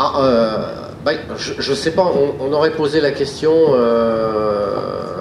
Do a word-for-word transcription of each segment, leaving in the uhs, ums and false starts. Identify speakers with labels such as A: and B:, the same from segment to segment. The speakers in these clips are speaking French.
A: Ah, euh, bah, je ne sais pas, on, on aurait posé la question euh,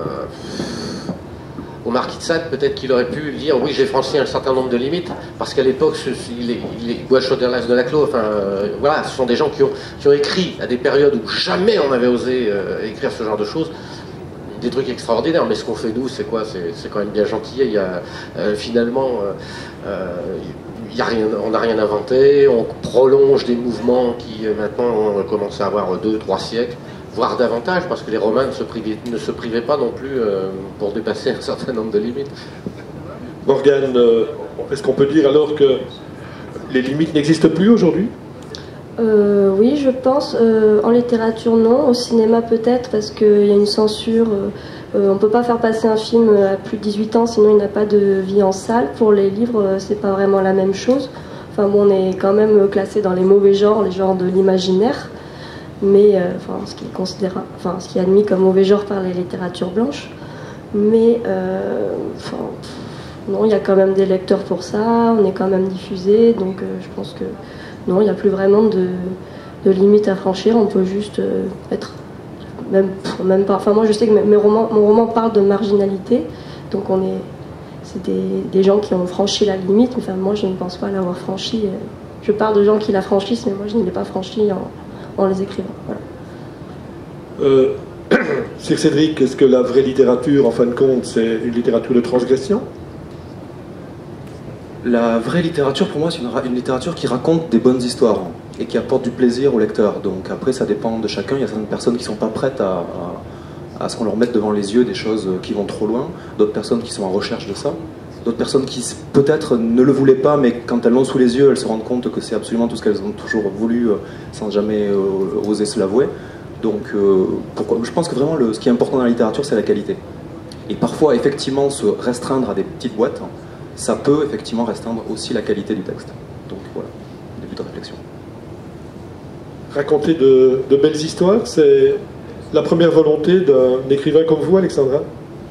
A: au marquis de Sade, peut-être qu'il aurait pu dire oui, j'ai franchi un certain nombre de limites, parce qu'à l'époque, les Guachoderlas de Laclos, enfin, euh, voilà, ce sont des gens qui ont, qui ont écrit à des périodes où jamais on avait osé euh, écrire ce genre de choses. Des trucs extraordinaires, mais ce qu'on fait nous, c'est quoi? C'est quand même bien gentil. Il y a, euh, finalement, euh, euh, il y a rien, on n'a rien inventé, on prolonge des mouvements qui euh, maintenant ont commencé à avoir deux, trois siècles, voire davantage, parce que les Romains ne se privaient, ne se privaient pas non plus euh, pour dépasser un certain nombre de limites.
B: Morgane, euh, est-ce qu'on peut dire alors que les limites n'existent plus aujourd'hui?
C: Euh, oui, je pense. Euh, en littérature, non. Au cinéma, peut-être, parce qu'il y a une censure. Euh, on ne peut pas faire passer un film à plus de dix-huit ans, sinon il n'a pas de vie en salle. Pour les livres, euh, c'est pas vraiment la même chose. Enfin, bon, on est quand même classé dans les mauvais genres, les genres de l'imaginaire. Mais, euh, enfin, ce qui est considéré, enfin, ce qui est admis comme mauvais genre par les littératures blanches. Mais, euh, enfin, non, il y a quand même des lecteurs pour ça. On est quand même diffusé, donc euh, je pense que. Non, il n'y a plus vraiment de, de limites à franchir, on peut juste euh, être, même, même pas, enfin moi je sais que mes, mes romans, mon roman parle de marginalité, donc on est, c'est des, des gens qui ont franchi la limite, mais enfin moi je ne pense pas l'avoir franchi, je parle de gens qui la franchissent, mais moi je ne l'ai pas franchi en, en les écrivant, voilà.
B: Euh, Sir Cédric, est-ce que la vraie littérature, en fin de compte, c'est une littérature de transgression?
D: La vraie littérature, pour moi, c'est une, une littérature qui raconte des bonnes histoires et qui apporte du plaisir au lecteur. Donc après, ça dépend de chacun. Il y a certaines personnes qui ne sont pas prêtes à, à, à ce qu'on leur mette devant les yeux des choses qui vont trop loin. D'autres personnes qui sont en recherche de ça. D'autres personnes qui peut-être ne le voulaient pas, mais quand elles l'ont sous les yeux, elles se rendent compte que c'est absolument tout ce qu'elles ont toujours voulu, euh, sans jamais euh, oser se l'avouer. Donc euh, pourquoi, je pense que vraiment, le, ce qui est important dans la littérature, c'est la qualité. Et parfois, effectivement, se restreindre à des petites boîtes, ça peut effectivement restreindre aussi la qualité du texte. Donc voilà, début de réflexion.
B: Raconter de, de belles histoires, c'est la première volonté d'un écrivain comme vous, Alexandra?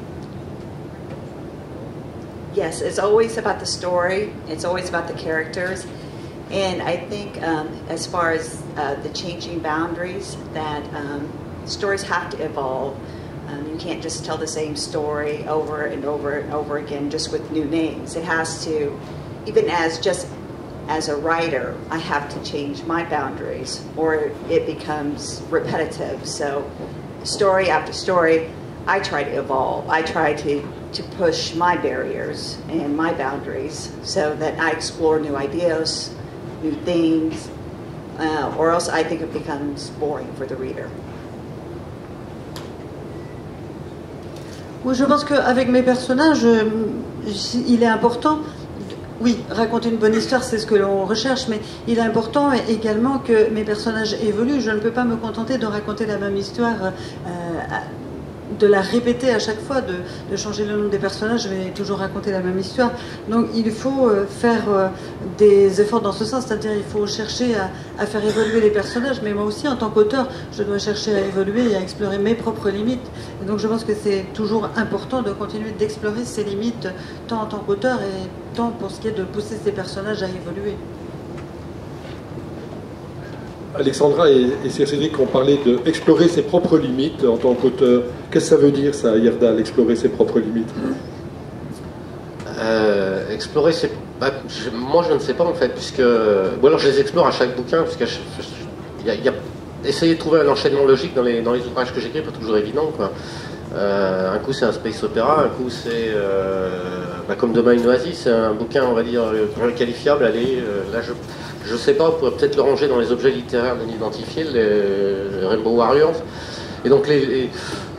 E: Yes, it's always about the story. It's always about the characters. And I think um, as far as uh, the changing boundaries, that um, stories have to evolve. Um, you can't just tell the same story over and over and over again just with new names. It has to, even as just as a writer, I have to change my boundaries or it becomes repetitive. So story after story, I try to evolve. I try to, to push my barriers and my boundaries so that I explore new ideas, new things, uh, or else I think it becomes boring for the reader.
F: Oui, je pense qu'avec mes personnages, il est important, oui, raconter une bonne histoire, c'est ce que l'on recherche, mais il est important également que mes personnages évoluent. Je ne peux pas me contenter de raconter la même histoire, euh, de la répéter à chaque fois, de, de changer le nom des personnages, je vais toujours raconter la même histoire. Donc il faut faire des efforts dans ce sens, c'est-à-dire il faut chercher à, à faire évoluer les personnages, mais moi aussi en tant qu'auteur, je dois chercher à évoluer et à explorer mes propres limites. Et donc je pense que c'est toujours important de continuer d'explorer ces limites, tant en tant qu'auteur et tant pour ce qui est de pousser ces personnages à évoluer.
B: Alexandra et, et Sir Cédric ont parlé d'explorer ses propres limites en tant qu'auteur. Qu'est-ce que ça veut dire, ça, Yerdal, explorer ses propres limites?
A: euh, Explorer ses... Bah, je, moi, je ne sais pas, en fait, puisque... Ou alors, je les explore à chaque bouquin, puisque il y a, y a... essayer de trouver un enchaînement logique dans les, dans les ouvrages que j'écris, pas toujours évident, quoi. Euh, un coup, c'est un space opéra, un coup, c'est... Euh, bah, comme Demain une oasis, c'est un bouquin, on va dire, qualifiable. Allez, euh, là, je... Je sais pas, on pourrait peut-être le ranger dans les objets littéraires non identifiés, les, les Rainbow Warriors. Et donc, les, les,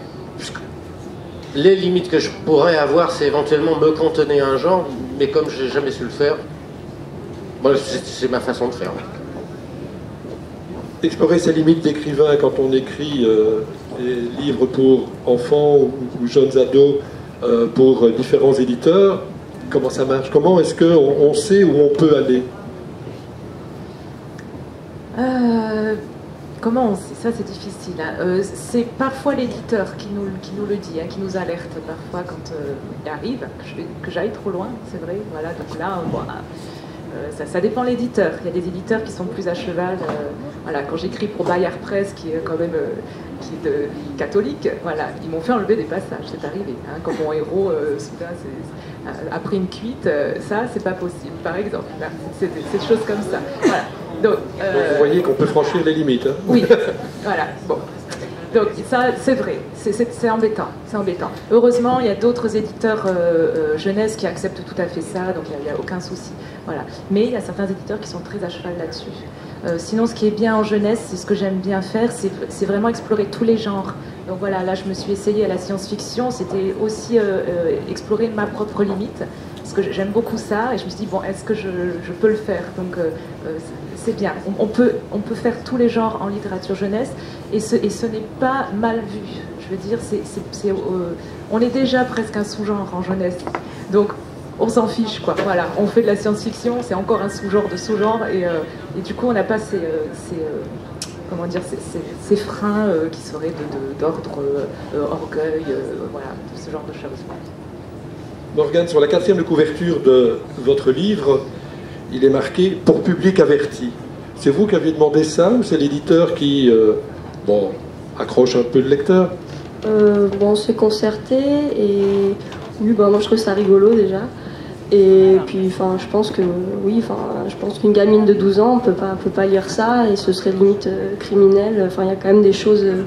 A: les limites que je pourrais avoir, c'est éventuellement me cantonner à un genre, mais comme je n'ai jamais su le faire, bon, c'est ma façon de faire.
B: Explorer ses limites d'écrivain quand on écrit euh, des livres pour enfants ou, ou jeunes ados euh, pour différents éditeurs, comment ça marche? Comment est-ce qu'on on sait où on peut aller?
G: Euh, comment on sait? Ça, c'est difficile. Hein. Euh, c'est parfois l'éditeur qui nous, qui nous le dit, hein, qui nous alerte parfois quand euh, il arrive, que, je, que j'aille trop loin, c'est vrai. Voilà, donc là, bon, Euh, ça, ça dépend de l'éditeur. Il y a des éditeurs qui sont plus à cheval. Euh, voilà, quand j'écris pour Bayard Presse, qui est quand même euh, qui est de, catholique, voilà, ils m'ont fait enlever des passages. C'est arrivé. Hein, quand mon héros, euh, soudain, c'est, après une cuite, euh, ça, c'est pas possible. Par exemple, c'est des choses comme ça. Voilà. Donc, euh,
B: Donc, vous voyez qu'on peut franchir les limites. Hein.
G: Oui. Voilà. Bon. Donc ça, c'est vrai, c'est embêtant, c'est embêtant. Heureusement, il y a d'autres éditeurs euh, euh, jeunesse qui acceptent tout à fait ça, donc il n'y a, a aucun souci. Voilà. Mais il y a certains éditeurs qui sont très à cheval là-dessus. Euh, sinon, ce qui est bien en jeunesse, c'est ce que j'aime bien faire, c'est vraiment explorer tous les genres. Donc voilà, là, je me suis essayée à la science-fiction, c'était aussi euh, euh, explorer ma propre limite, parce que j'aime beaucoup ça, et je me suis dit, bon, est-ce que je, je peux le faire? Donc euh, euh, c'est bien, on, on, peut, on peut faire tous les genres en littérature jeunesse, et ce, et ce n'est pas mal vu. Je veux dire, c'est, c'est, c'est, euh, on est déjà presque un sous-genre en jeunesse, donc on s'en fiche, quoi. Voilà, on fait de la science-fiction, c'est encore un sous-genre de sous-genre, et, euh, et du coup, on n'a pas ces, euh, ces, euh, comment dire, ces, ces, ces freins euh, qui seraient d'ordre euh, euh, orgueil, euh, voilà, ce genre de choses.
B: Morgane, sur la quatrième de couverture de votre livre, il est marqué « Pour public averti ». C'est vous qui aviez demandé ça ou c'est l'éditeur qui, euh, bon, accroche un peu le lecteur?
C: euh, Bon, on s'est concerté et oui, bah, moi je trouve ça rigolo déjà. Et puis, enfin, je pense que oui, enfin, je pense qu'une gamine de douze ans, on peut pas, peut pas lire ça et ce serait limite euh, criminel. Enfin, il y a quand même des choses. Euh...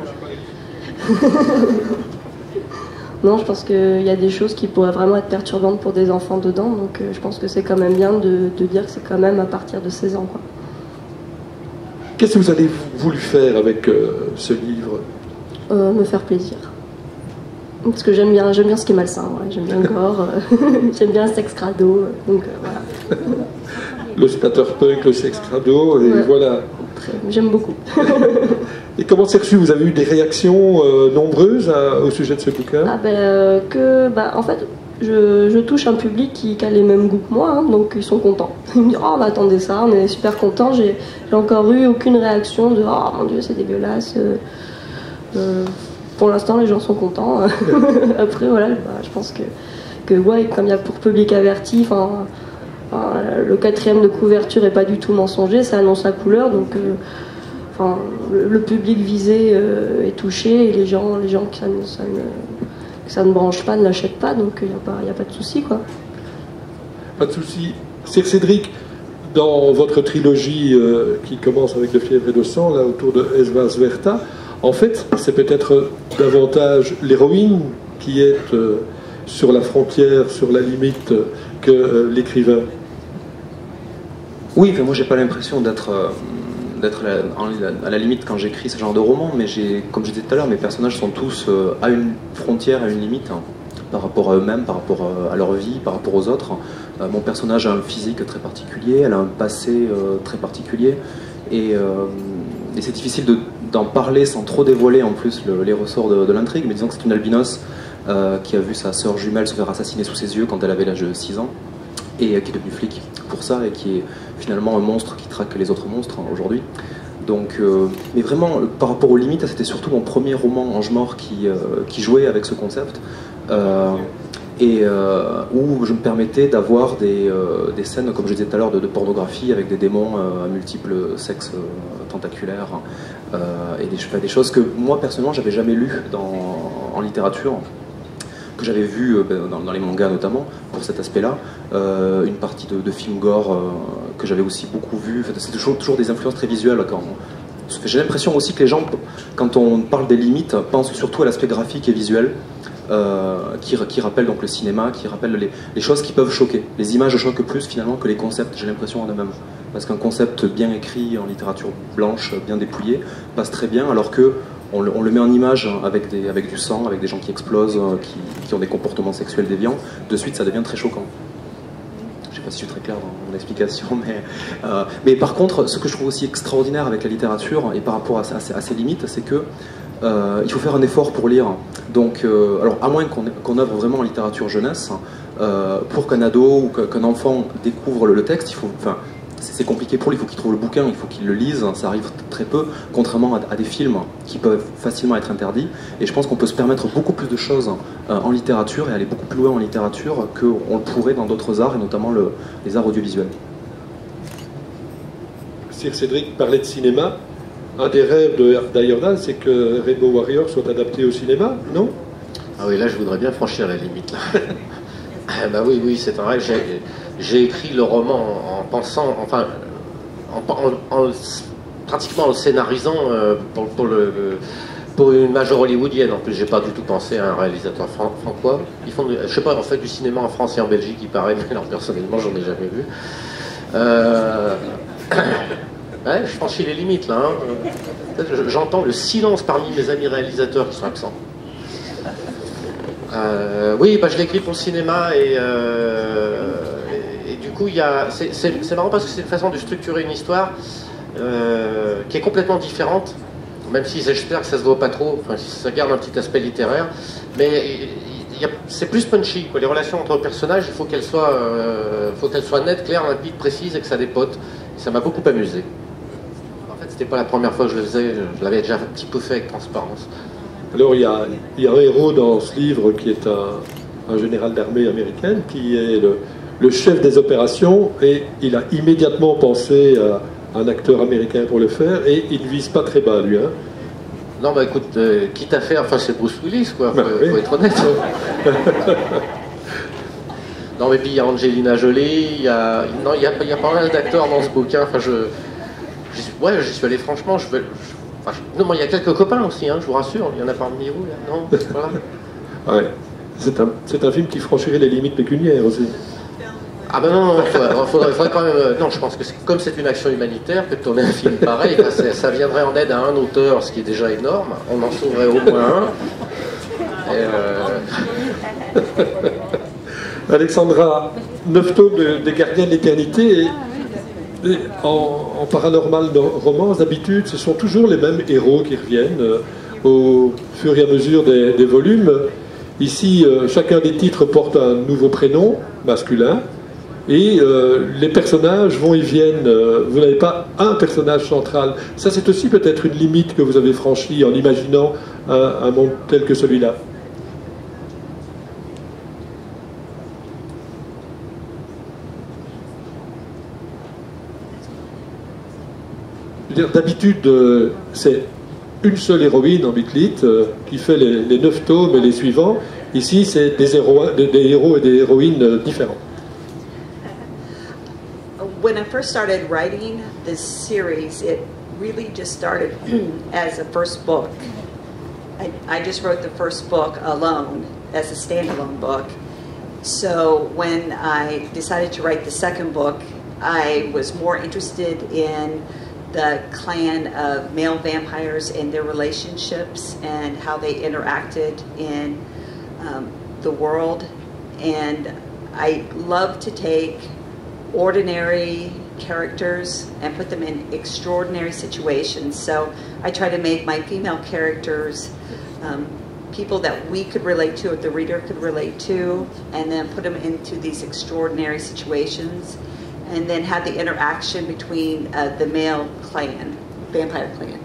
C: Non, je pense qu'il y a des choses qui pourraient vraiment être perturbantes pour des enfants dedans, donc euh, je pense que c'est quand même bien de, de dire que c'est quand même à partir de seize ans, quoi.
B: Qu'est-ce que vous avez voulu faire avec euh, ce livre?
C: euh, Me faire plaisir. Parce que j'aime bien, j'aime bien ce qui est malsain, ouais. J'aime bien le gore, euh, j'aime bien le sexe crado, euh, donc euh, voilà.
B: Le splatterpunk, le sexe crado, et ouais. Voilà.
C: J'aime beaucoup.
B: Et comment c'est reçu? Vous avez eu des réactions euh, nombreuses à, au sujet de ce bouquin?
C: Ah ben, euh, que, bah, en fait, je, je touche un public qui, qui a les mêmes goûts que moi, hein, donc ils sont contents. Ils me disent, oh, on attendait ça, on est super contents. J'ai encore eu aucune réaction de, oh mon Dieu, c'est dégueulasse. Euh, euh, pour l'instant, les gens sont contents. Après, voilà, bah, je pense que, que ouais, comme il y a pour public averti, enfin, le quatrième de couverture n'est pas du tout mensonger, ça annonce la couleur, donc euh, enfin, le, le public visé euh, est touché et les gens, les gens que ça ne, ça ne, que ça ne branche pas ne l'achètent pas, donc il n'y a pas, y a pas de souci, quoi.
B: Pas de souci. C'est Cédric, dans votre trilogie euh, qui commence avec De fièvre et de sang, là autour de Esva Sverta, en fait, c'est peut-être davantage l'héroïne qui est euh, sur la frontière, sur la limite, que euh, l'écrivain.
D: Oui, enfin, moi j'ai pas l'impression d'être euh, d'être à la limite quand j'écris ce genre de roman, mais j'ai, comme je disais tout à l'heure, mes personnages sont tous euh, à une frontière, à une limite, hein, par rapport à eux-mêmes, par rapport à leur vie, par rapport aux autres. Euh, mon personnage a un physique très particulier, elle a un passé euh, très particulier, et, euh, et c'est difficile d'en parler sans trop dévoiler en plus le, les ressorts de, de l'intrigue, mais disons que c'est une albinos euh, qui a vu sa sœur jumelle se faire assassiner sous ses yeux quand elle avait l'âge de six ans, et euh, qui est devenue flic pour ça, et qui est finalement un monstre qui traque les autres monstres hein, aujourd'hui. Donc, euh, mais vraiment, par rapport aux limites, c'était surtout mon premier roman Ange-Mort qui, euh, qui jouait avec ce concept, euh, et euh, où je me permettais d'avoir des, euh, des scènes, comme je disais tout à l'heure, de, de pornographie avec des démons euh, à multiples sexes euh, tentaculaires, euh, et des, des choses que moi, personnellement, j'avais jamais lues dans, en littérature, que j'avais vu euh, dans, dans les mangas notamment, pour cet aspect-là, euh, une partie de, de films gore euh, que j'avais aussi beaucoup vu. Enfin, c'est toujours, toujours des influences très visuelles. Quand j'ai l'impression aussi que les gens, quand on parle des limites, pensent surtout à l'aspect graphique et visuel, euh, qui, qui rappelle donc le cinéma, qui rappelle les, les choses qui peuvent choquer. Les images choquent plus finalement que les concepts, j'ai l'impression en eux-mêmes. Parce qu'un concept bien écrit en littérature blanche, bien dépouillé, passe très bien, alors que On le, on le met en image avec, des, avec du sang, avec des gens qui explosent, qui, qui ont des comportements sexuels déviants. De suite, ça devient très choquant. Je ne sais pas si je suis très clair dans mon explication, mais, euh, mais par contre, ce que je trouve aussi extraordinaire avec la littérature, et par rapport à, à, à ses limites, c'est que euh, il faut faire un effort pour lire. Donc, euh, alors, à moins qu'on qu'on œuvre vraiment en littérature jeunesse, euh, pour qu'un ado ou qu'un enfant découvre le, le texte, il faut... Enfin, c'est compliqué pour lui, il faut qu'il trouve le bouquin, il faut qu'il le lise, ça arrive très peu, contrairement à, à des films qui peuvent facilement être interdits. Et je pense qu'on peut se permettre beaucoup plus de choses euh, en littérature et aller beaucoup plus loin en littérature qu'on le pourrait dans d'autres arts, et notamment le, les arts audiovisuels.
B: Sir Cédric parlait de cinéma. Un des rêves d'Ayordal, c'est que Rainbow Warrior soit adapté au cinéma, non?
A: Ah oui, là, je voudrais bien franchir la limite. Là. Ah bah oui, oui, c'est un rêve. J'ai écrit le roman en, en pensant, enfin, en, en, en, pratiquement en le scénarisant euh, pour, pour, le, pour une major hollywoodienne. En plus, j'ai pas du tout pensé à un réalisateur fran francois. Ils font, du, je sais pas, en fait, du cinéma en France et en Belgique, il paraît, mais alors personnellement, j'en ai jamais vu. Euh... Ouais, je franchis les limites là. Hein. J'entends le silence parmi mes amis réalisateurs qui sont absents. Euh, oui, bah, je l'ai écrit pour le cinéma et, euh, et, et du coup, c'est marrant parce que c'est une façon de structurer une histoire euh, qui est complètement différente, même si j'espère que ça se voit pas trop, enfin, si ça garde un petit aspect littéraire, mais c'est plus punchy, quoi. Les relations entre personnages, il faut qu'elles soient, euh, faut qu'elles soient nettes, claires, limpides, précises et que ça dépote. Et ça m'a beaucoup amusé. En fait, c'était pas la première fois que je le faisais, je l'avais déjà un petit peu fait avec transparence.
B: Alors, il y, a, il y a un héros dans ce livre qui est un, un général d'armée américaine, qui est le, le chef des opérations, et il a immédiatement pensé à un acteur américain pour le faire, et il ne vise pas très bas, lui. Hein.
A: Non, bah écoute, euh, quitte à faire, enfin c'est Bruce Willis, quoi, faut, bah, oui. faut être honnête. Non, mais puis il y a Angelina Jolie, il y a, non, il y a, il y a pas mal d'acteurs dans ce bouquin, enfin je... je ouais, j'y suis allé franchement, je veux... Je, enfin, je, non, mais il y a quelques copains aussi, hein, je vous rassure, il y en a parmi vous, là, non, voilà.
B: Ouais, c'est un, c'est un film qui franchirait les limites pécuniaires aussi.
A: Ah ben non, il faudrait, faudrait, faudrait quand même... Non, je pense que comme c'est une action humanitaire, que de tourner un film pareil, ben ça viendrait en aide à un auteur, ce qui est déjà énorme, on en sauverait au moins un. Et euh...
B: Alexandra, neuf tomes de, des Gardiens de l'Éternité, et, et en, en paranormal romance, d'habitude, ce sont toujours les mêmes héros qui reviennent euh, au fur et à mesure des, des volumes. Ici, euh, chacun des titres porte un nouveau prénom masculin, et euh, les personnages vont et viennent. Euh, vous n'avez pas un personnage central. Ça, c'est aussi peut-être une limite que vous avez franchie en imaginant un, un monde tel que celui-là. D'habitude, euh, c'est une seule héroïne en Mythlite euh, qui fait les, les neuf tomes et les suivants. Ici, c'est des, des, des héros et des héroïnes euh, différents.
E: When I first started writing this series, it really just started as a first book. I, I just wrote the first book alone as a standalone book. So when I decided to write the second book, I was more interested in the clan of male vampires and their relationships and how they interacted in um, the world. And I love to take ordinary characters and put them in extraordinary situations. So I try to make my female characters um, people that we could relate to, or the reader could relate to, and then put them into these extraordinary situations, and then have the interaction between uh, the male clan, vampire clan.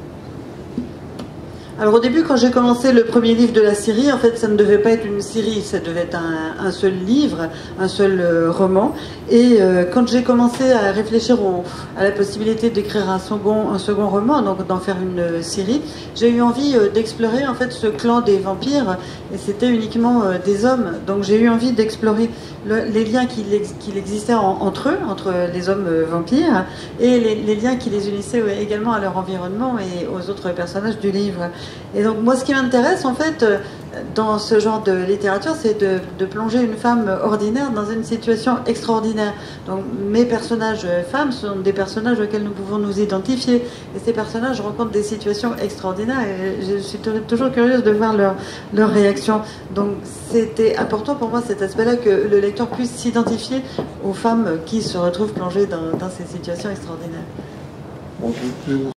F: Alors au début, quand j'ai commencé le premier livre de la série, en fait, ça ne devait pas être une série, ça devait être un, un seul livre, un seul euh, roman. Et euh, quand j'ai commencé à réfléchir au, à la possibilité d'écrire un second, un second roman, donc d'en faire une euh, série, j'ai eu envie euh, d'explorer en fait ce clan des vampires. Et c'était uniquement euh, des hommes, donc j'ai eu envie d'explorer le, les liens qu'il qu'il existait en, entre eux, entre les hommes euh, vampires, et les, les liens qui les unissaient euh, également à leur environnement et aux autres personnages du livre. Et donc moi, ce qui m'intéresse en fait dans ce genre de littérature, c'est de, de plonger une femme ordinaire dans une situation extraordinaire. Donc mes personnages femmes sont des personnages auxquels nous pouvons nous identifier, et ces personnages rencontrent des situations extraordinaires, et je suis toujours curieuse de voir leur, leur réaction. Donc c'était important pour moi, cet aspect-là, que le lecteur puisse s'identifier aux femmes qui se retrouvent plongées dans, dans ces situations extraordinaires.